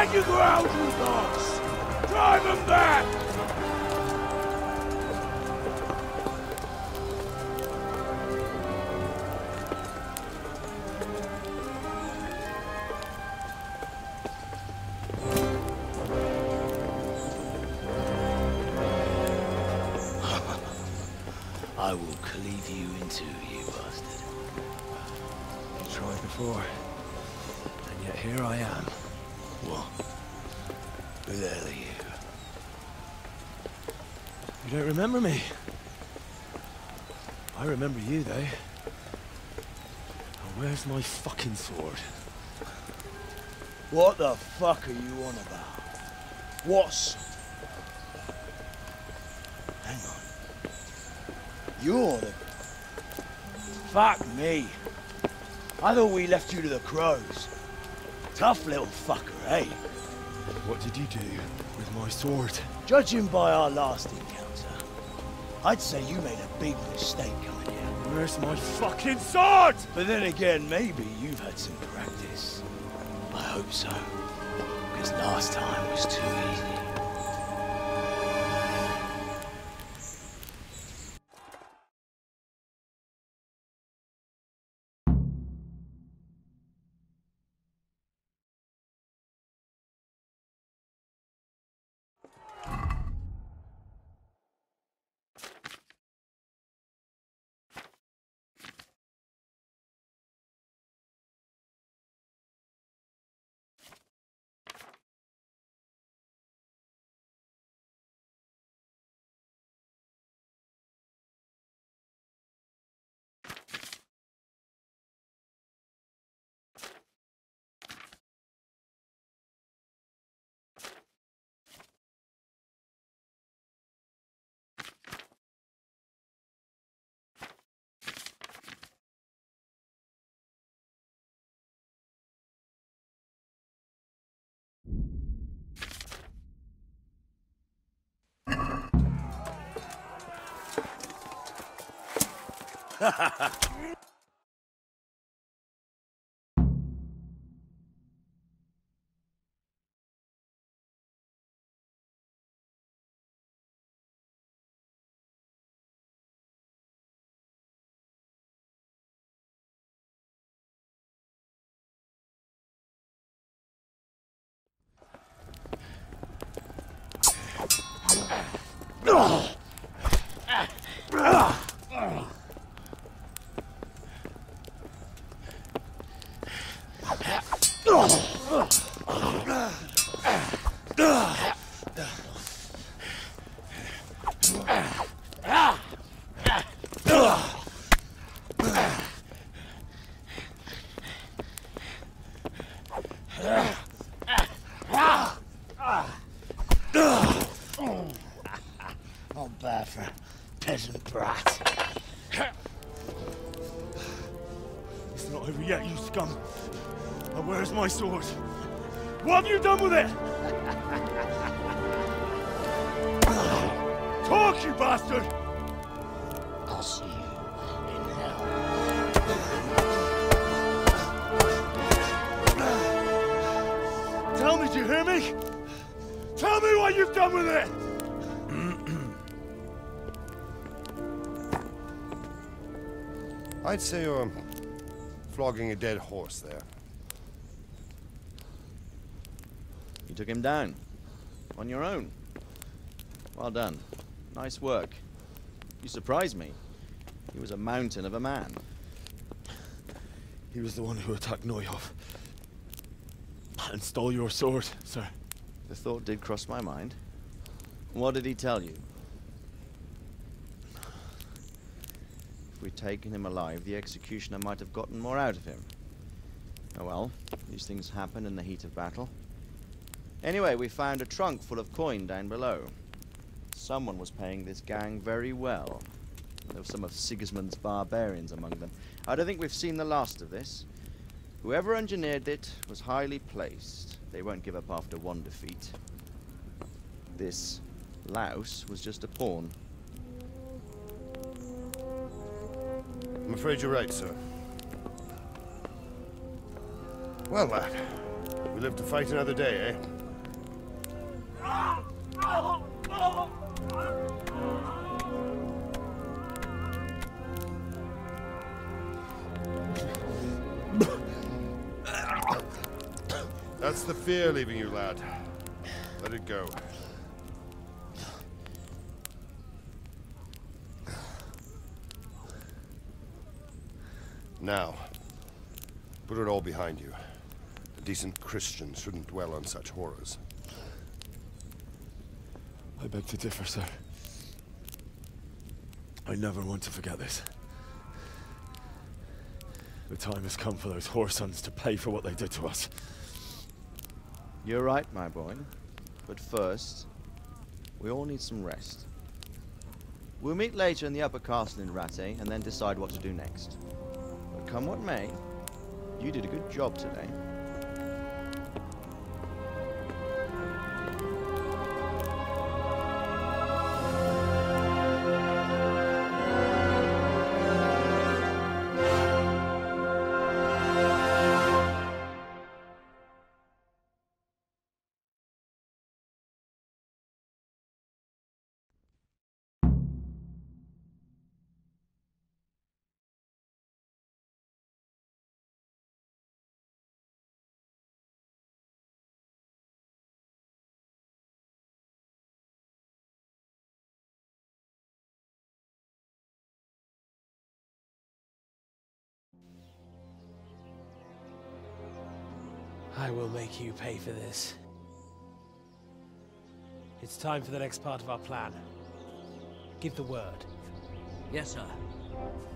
Stand your ground, you dogs! Drive them back! I will cleave you in two, you bastard. You tried before, and yet here I am. What? Who the hell are you? You don't remember me? I remember you, though. Now, where's my fucking sword? What the fuck are you on about? What's... Hang on. You're the... Fuck me. I thought we left you to the crows. Tough little fucker, eh? What did you do with my sword? Judging by our last encounter, I'd say you made a big mistake coming here. Where's my fucking sword? But then again, maybe you've had some practice. I hope so. Because last time was too easy. Not bad for a peasant brat. It's not over yet, you scum. Now where's my sword? What have you done with it? Talk, you bastard! I'll see you in hell. Tell me, do you hear me? Tell me what you've done with it! I'd say you're flogging a dead horse there. You took him down. On your own. Well done. Nice work. You surprised me. He was a mountain of a man. He was the one who attacked Neuhoff. And stole your sword, sir. The thought did cross my mind. What did he tell you? If we'd taken him alive, the executioner might have gotten more out of him. Oh well, these things happen in the heat of battle. Anyway, we found a trunk full of coin down below. Someone was paying this gang very well. There were some of Sigismund's barbarians among them. I don't think we've seen the last of this. Whoever engineered it was highly placed. They won't give up after one defeat. This louse was just a pawn. I'm afraid you're right, sir. Well, lad, we live to fight another day, eh? That's the fear leaving you, lad. Let it go. Now, put it all behind you. A decent Christian shouldn't dwell on such horrors. I beg to differ, sir. I never want to forget this. The time has come for those whoresons to pay for what they did to us. You're right, my boy. But first, we all need some rest. We'll meet later in the upper castle in Radzig and then decide what to do next. But come what may, you did a good job today. I will make you pay for this. It's time for the next part of our plan. Give the word. Yes, sir.